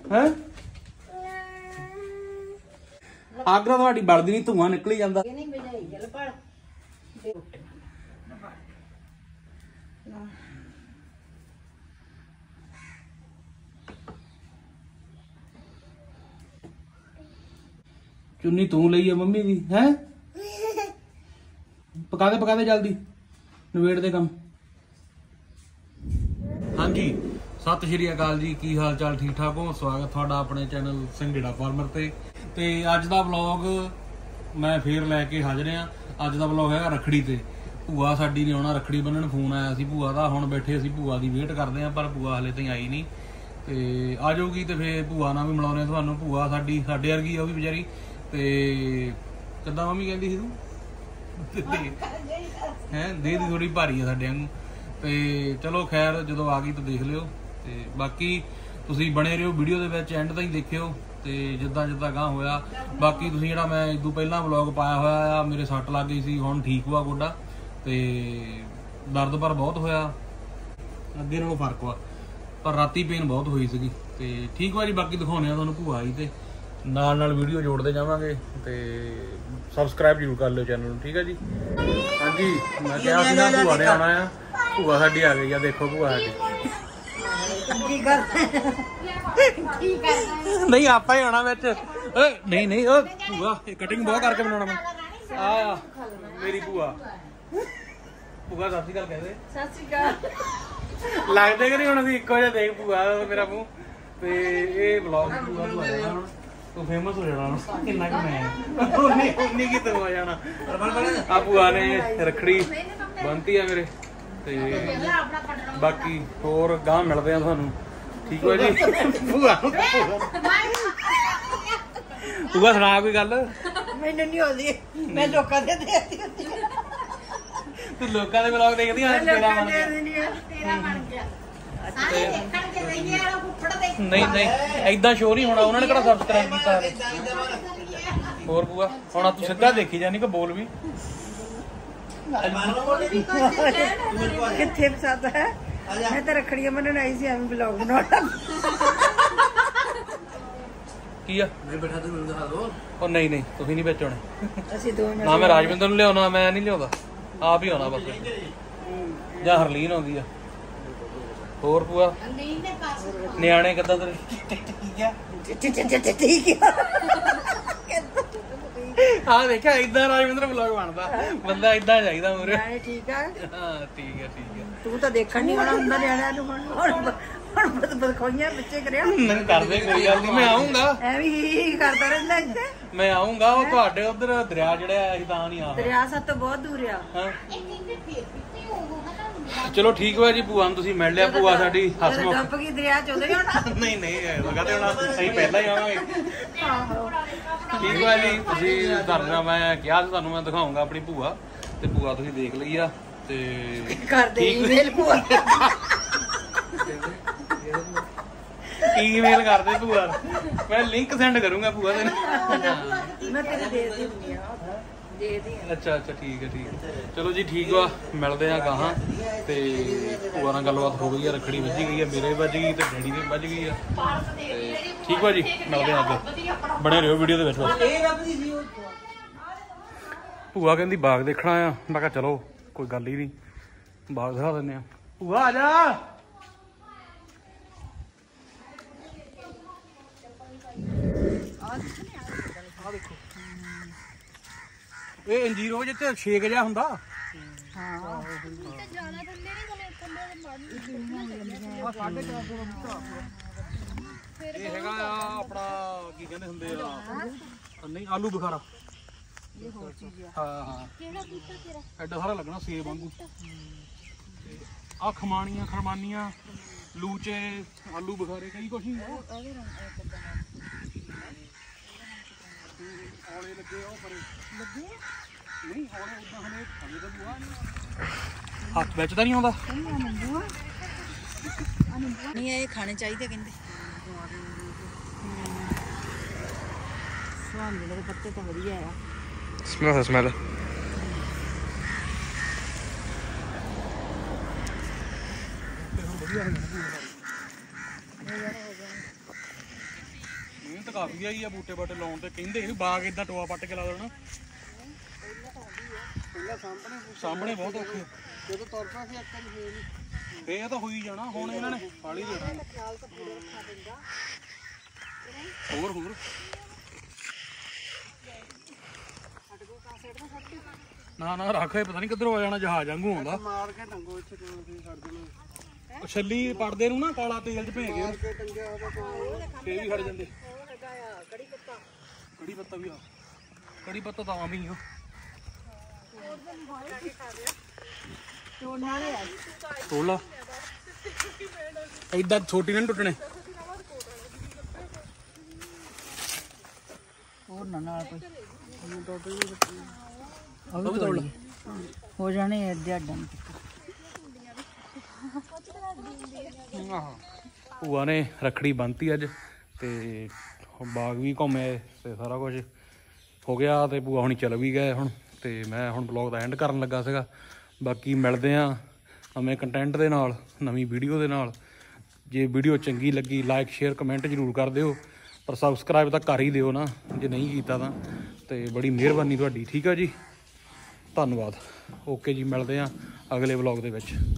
है ਅੱਗ ਤਾਂ ਤੁਹਾਡੀ ਬਲਦੀ ਨਹੀਂ, ਧੂਆਂ ਨਿਕਲੀ ਜਾਂਦਾ। चुन्नी तू लई है मम्मी दी है, पका दे जल्दी नवेड़ दे काम। हाँ जी सत श्री अकाल जी, की हाल चाल ठीक ठाक हो? स्वागत थोड़ा अपने चैनल संघेड़ा फार्मर ते अज दा व्लॉग मैं फिर लैके हाजिर हाँ। अज दा व्लॉग है रखड़ी ते। भूआ साडी ने आना रखड़ी बन्नण, फोन आया सी भूआ दा। हुण बैठे असीं भूआ दी वेट करदे हां, पर भूआ हले ताईं आई नहीं। ते आ जाऊगी ते फिर भूआ नाल भी मिलाउने तुहानूं। भूआ साडी साडे वर्गी आ, भी बेचारी। ते किद्दां मम्मी कहंदी सी तूं हैं देह दी थोड़ी भारी है साडे वांगू। ते चलो खैर जदों आ गई तो देख लियो। ते बाकी तुसीं बने रहियो वीडियो दे विच, एंड ताईं देखियो। ते जिद्दां जिद्दां गां होया बाकी तुसीं जिहड़ा मैं इदों पहिलां व्लॉग पाया होया आ, मेरे सੱਟ लग गई सी, हुण ठीक हुआ गोडा। ते दर्द पर बहुत होया, अगे नालों फर्क वा, पर राती पेन बहुत हुई सीगी। ते ठीक वा जी। बाकी दिखाउने आ तुहानूं भूआ आई ते नाल नाल वीडियो जोड़ते जावांगे। ते सबसक्राइब जरूर कर लियो चैनल नूं, ठीक है जी। हाँ जी मैं कहा सी ना भूआ ने आना है, भूआ साडी आ गई है। देखो भूआ साडी नहीं आपा ही आना विच। नहीं नहीं भूआ कटिंग बहुत करके बनाना मैं। आ मेरी भूआ, भूआ सत श्री अकाल कह दे। सत श्री अकाल लगदे कि नहीं हुण असीं इक्को जिहा देख भूआ मेरा मूंह। ते ये व्लॉग भूआ तूं आ जाना, तू फेमस हो जाना किन्ना कि मैं उन्नी की तू आ जाना। आ भूआ ने रखड़ी बनती है मेरे। ते बाकी होर गांह मिलते हैं तुहानूं, ठीक है जी। भूआ भूआ सुना कोई गल। मैनूं नहीं आउंदी, मैं लोकां दे देखदी हुंदी। तू लोकां दे व्लॉग देखदी है? तेरा बन गया। नहीं नहीं ऐदा शो नहीं होना, उन्होंने कड़ा सबसक्राइब किया। होर भूआ हुण तू सीधा देखी जानी कि बोल भी कित्थे पसंद है। मैं तो रखड़ियां बन्नण आई सी, एवें ब्लॉग बनाउणा की आ। मैं बैठा ते मैनूं दिखा दो। ओ नहीं नहीं तुसीं नहीं विच होणे। असीं दो मिनट ना मैं राजविंदर नूं लिआउणा, मैं नहीं लिआउंदा, आप ही आउणा बस। जां हरलीन आउंदी आ। होर भूआ नियाणे किद्दां तेरे? ठीक है। हाँ देखा इदा राजविंदर व्लॉग बनता, बंदा इदा चाहिए मुरे। ठीक है हाँ ठीक है ठीक है। तू तो देखण नहीं आना हुंदा नियाणिਆਂ ਨੂੰ। ਹੁਣ ਬਦਖੋਈਆਂ ਬੱਚੇ ਕਰਿਆ नहीं करदे कोई गल नहीं, मैं आऊंगा। ਐਵੇਂ ਹੀ ਕਰਦਾ ਰਹਿੰਦਾ ਇੱਥੇ। मैं आऊंगा, ਉਹ ਤੁਹਾਡੇ ਉਧਰ ਦਰਿਆ ਜਿਹੜਾ ਹੈ ਅਸੀਂ ਤਾਂ ਨਹੀਂ ਆ। ਦਰਿਆ ਸਭ ਤੋਂ ਬਹੁਤ ਦੂਰ ਆ। ਹਾਂ ਚਲੋ ਠੀਕ ਹੋਇਆ ਜੀ। ਭੂਆ ਨੂੰ ਤੁਸੀਂ ਮਿਲ ਲਿਆ। ਭੂਆ ਸਾਡੀ ਹਸਮੁਖ ਡੁੱਬ ਗਈ ਦਰਿਆ ਚ ਉਹਦੇ ਹੋਣਾ। ਨਹੀਂ ਨਹੀਂ ਲਗਾ ਤੇ ਹੋਣਾ, ਅਸੀਂ ਪਹਿਲਾਂ ਹੀ ਆਵਾਂਗੇ। ਠੀਕ ਹੋਇਆ ਜੀ। ਤੁਸੀਂ ਧਰਨਾ ਮੈਂ ਕਿਹਾ ਸੀ ਤੁਹਾਨੂੰ ਮੈਂ ਦਿਖਾਉਂਗਾ ਆਪਣੀ ਭੂਆ, ਤੇ ਭੂਆ ਤੁਸੀਂ ਦੇਖ ਲਈ ਆ। ਤੇ ਕਰਦੇ ਈਮੇਲ ਭੂਆ ईमेल कर दे भूआ, मैं लिंक सेंड करूंगा भूआ तेन। मैं तेरे दे दी हुंदी आ, दे दी। अच्छा अच्छा ठीक है ठीक है। चलो जी ठीक वा, मिलते हैं गाहां। ते भूआ नाल गलबात हो गई है, रखड़ी वजी गई है, मेरे वज गई ते डैडी दे वज गई है। ठीक वा जी मिलते हैं अगे, बने रहो वीडियो दे विच। भूआ कहंदी बाग देखना आ, मैं कहा चलो कोई गल ही नहीं, बाग दिखा दिंदे आ। भूआ आ जा। ਇਹ ਅੰਜੀਰ ਉਹ ਜਿੱਥੇ ਛੇਕ ਜਿਹਾ ਹੁੰਦਾ। ਇਹ ਹੈਗਾ ਆਪਣਾ ਕੀ ਕਹਿੰਦੇ ਹੁੰਦੇ ਆ, ਨਹੀਂ ਆਲੂ ਬੁਖਾਰਾ। ਹਾਂ ਹਾਂ ਐਡਾ ਸਾਰਾ ਲੱਗਣਾ ਸੇਬ ਵਾਂਗੂ। ਆ ਖਮਾਣੀਆਂ ਖਰਮਾਨੀਆਂ ਲੂਚੇ ਆਲੂ ਬੁਖਾਰੇ ਕਈ ਕੁਛ ਹੀ ਔਲੇ ਲੱਗੇ ਉਹ ਪਰੇ ਲੱਗੇ ਨਹੀਂ ਔਲੇ ਉਦਾਂ ਹਲੇ ਖਾਣੇ ਦਾ ਬੁਆ ਨਹੀਂ ਹੱਥ ਵਿੱਚ ਤਾਂ ਨਹੀਂ ਆਉਂਦਾ ਨਹੀਂ ਇਹ ਖਾਣੇ ਚਾਹੀਦੇ ਕਹਿੰਦੇ ਸਵਾਨ ਦੇ ਪੱਤੇ ਤਾਂ ਵਧੀਆ ਆ ਸਮੈਲ ਕਾਫੀ ਆਈ ਆ ਬੂਟੇ ਬਾਟੇ ਲਾਉਣ ਤੇ ਕਹਿੰਦੇ ਸੀ ਬਾਗ ਇਦਾਂ ਟੋਆ ਪੱਟ ਕੇ ਲਾ ਦੇਣਾ ਪਹਿਲਾਂ ਸਾਹਮਣੇ ਬਹੁਤ ਔਖੇ ਜਦੋਂ ਤੁਰ ਪਿਆ ਸੀ ਇੱਕ ਵਾਰੀ ਫੇਰ ਇਹ ਤਾਂ ਹੋਈ ਜਾਣਾ ਹੁਣ ਇਹਨਾਂ ਨੇ ਪਾਲੀ ਦੇਣਾ ਹੋਰ ਨਾ ਰੱਖ ਪਤਾ ਨਹੀਂ ਕਿੱਧਰੋਂ ਆ ਜਾਣਾ ਜਹਾਜ਼ ਵਾਂਗੂ ਆਉਂਦਾ ਮਾਰ ਕੇ ਟੰਗੋ ਇੱਥੇ ਕੋਈ ਛੱਡ ਦੇਣਾ ਉਹ ਛੱਲੀ ਪੜਦੇ ਨੂੰ ਨਾ ਕਾਲਾ ਤੇਲ 'ਚ ਭੇਜ ਕੇ ਮਾਰ ਕੇ ਟੰਗਿਆ ਉਹਦਾ ਫੇਰ ਵੀ ਖੜ ਜਾਂਦੇ ਕੜੀ ਪੱਤਾ ਵੀ ਆ ਕੜੀ ਪੱਤਾ ਤਾਂ ਆਮ ਹੀ ਆ ਤੋਲਾ ਏਦਾਂ ਛੋਟੀ ਨਹੀਂ ਟੁੱਟਣੇ ਹੋਰ ਨਾਲ ਕੋਈ ਉਹ ਵੀ ਤੋੜ ਹੋ ਜਾਣੇ ਅੱਧੇ ਅੱਡਾਂ ਭੂਆ ਨੇ ਰੱਖੜੀ ਬੰਨਤੀ ਅੱਜ ਤੇ ਬਾਗ ਵੀ ਘੁੰਮੇ ਤੇ ਸਾਰਾ ਕੁਝ ਹੋ ਗਿਆ ਤੇ ਭੂਆ ਹੁਣੀ ਚਲ ਵੀ ਗਏ ਹੁਣ ਤੇ ਮੈਂ ਹੁਣ ਬਲੌਗ ਦਾ ਐਂਡ ਕਰਨ ਲੱਗਾ ਸੀਗਾ ਬਾਕੀ ਮਿਲਦੇ ਆ ਨਵੇਂ ਕੰਟੈਂਟ ਦੇ ਨਾਲ ਨਵੀਂ ਵੀਡੀਓ ਦੇ ਨਾਲ ਜੇ ਵੀਡੀਓ ਚੰਗੀ ਲੱਗੀ ਲਾਈਕ ਸ਼ੇਅਰ ਕਮੈਂਟ ਜ਼ਰੂਰ ਕਰ ਦਿਓ ਪਰ ਸਬਸਕ੍ਰਾਈਬ ਤਾਂ ਕਰ ਹੀ ਦਿਓ ਨਾ ਜੇ ਨਹੀਂ ਕੀਤਾ ਤਾਂ ਤੇ ਬੜੀ ਮਿਹਰਬਾਨੀ ਤੁਹਾਡੀ ਠੀਕ ਆ ਜੀ ਧੰਨਵਾਦ ਓਕੇ ਜੀ ਮਿਲਦੇ ਆ ਅਗਲੇ ਵਲੌਗ ਦੇ ਵਿੱਚ